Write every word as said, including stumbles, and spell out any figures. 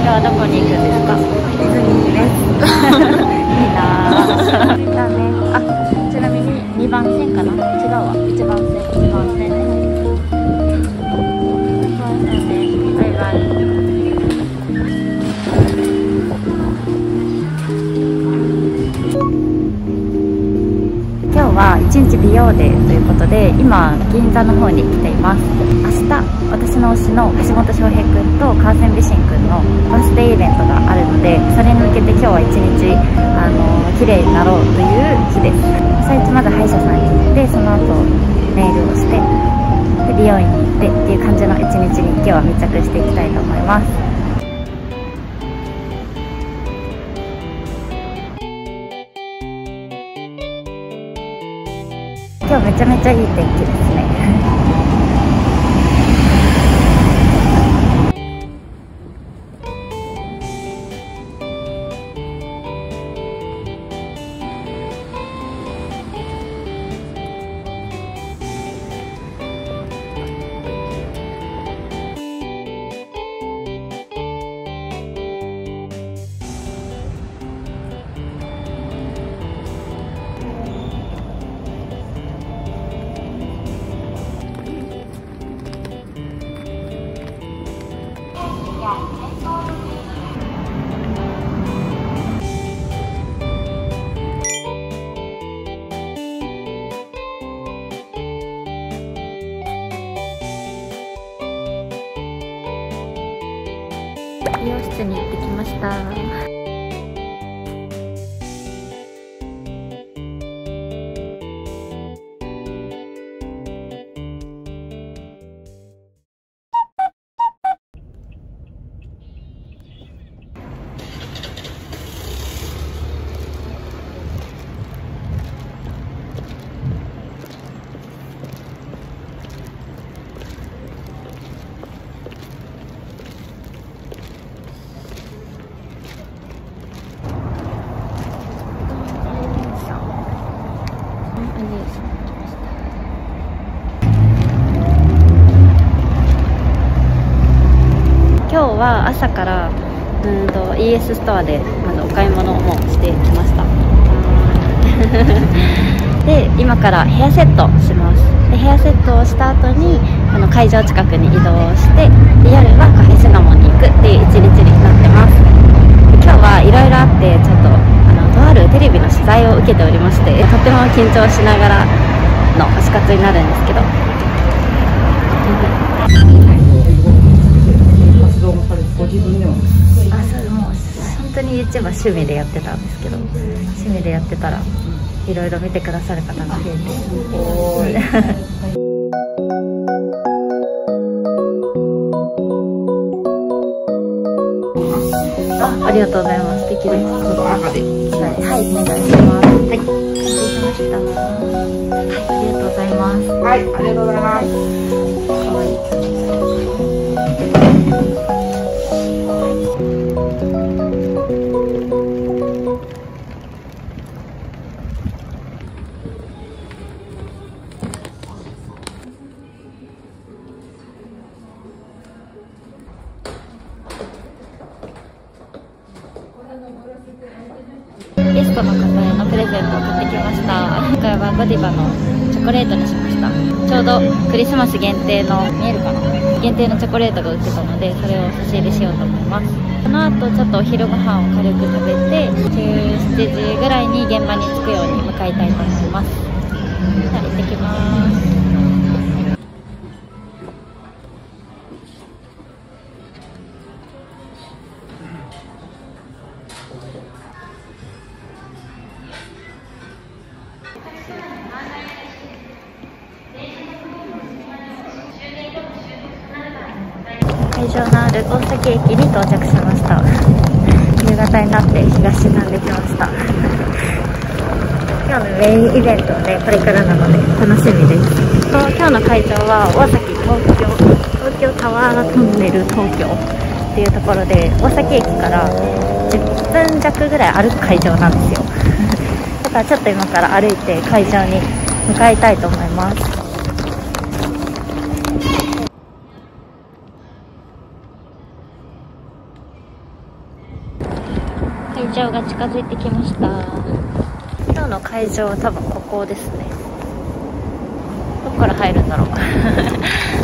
日はどこに行くんですか？ ディズニーです。 いいなぁ。だね。あ、ちなみににばん線かな？違うわ。いちばん線。いちばん線ね。バイバイ。今日は一日美容デーということで、今銀座の方に来ています。明日私の推しの橋本翔平くんと川瀬美慎くんのバースデーイベントがあるので、それに向けて今日は一日あの綺麗になろうという日です。最初まず歯医者さんに行って、その後ネイルをしてで美容院に行ってっていう感じの一日に今日は密着していきたいと思います。今日めちゃめちゃいい天気ですね。美容室に行ってきました。今日は朝からうんと イーエス ストアでまずお買い物もしてきました。で今からヘアセットします。でヘアセットをした後にあの会場近くに移動してで夜はカフェシナモンに行くっていう一日になってます。で今日はいろいろあってちょっとあのとあるテレビの取材を受けておりまして、とても緊張しながらの推し活になるんですけど。 ご自分でもあ、そうもう本当に言っちゃえば趣味でやってたんですけど、趣味でやってたらいろいろ見てくださる方が増えてあ、ありがとうございます。素敵です。はい、お願いします。はい、失礼しました。はい、ありがとうございます。 はい、ありがとうございます。 かわいい。ゲストの方へのプレゼントを買ってきました。今回はゴディバのチョコレートにしました。ちょうどクリスマス限定の見えるかな限定のチョコレートが売ってたので、それを差し入れしようと思います。この後ちょっとお昼ご飯を軽く食べてじゅうしちじぐらいに現場に着くように向かいたいと思います。じゃあ行ってきます。会場のある大崎駅に到着しました。夕方になって日が沈んできました。今日のメインイベントでこれからなので楽しみです。と今日の会場は大崎東京東京タワートンネル東京っていうところで、大崎駅からじゅっぷん弱ぐらい歩く会場なんですよ。だからちょっと今から歩いて会場に向かいたいと思います。 場が近づいてきました。今日の会場は多分ここですね。どこから入るんだろう